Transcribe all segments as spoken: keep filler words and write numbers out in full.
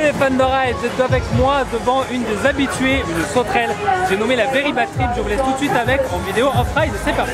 Salut les fans de ride, vous êtes avec moi devant une des habituées, une sauterelle. J'ai nommé la Very Bad Trip, je vous laisse tout de suite avec en vidéo off-ride, c'est parti.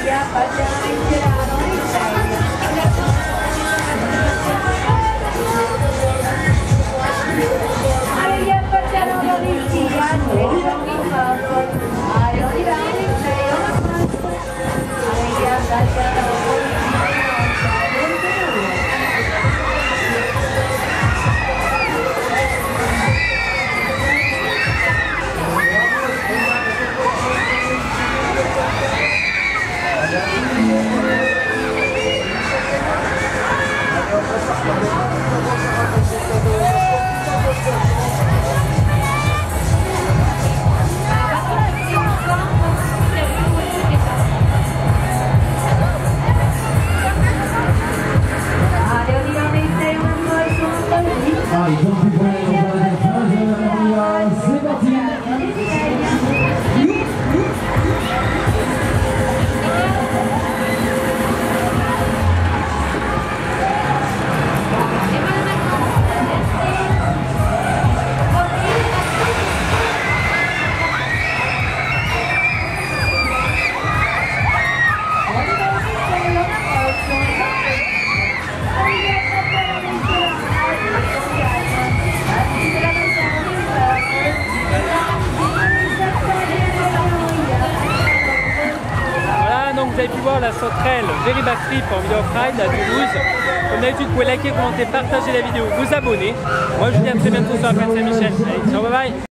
Vous avez pu voir la sauterelle Very Bad Trip en vidéo off-ride à Toulouse. Comme d'habitude, vous pouvez liker, commenter, partager la vidéo, vous abonner. Moi je vous dis à très bientôt sur la plaine Saint-Michel. Allez, ciao, bye bye.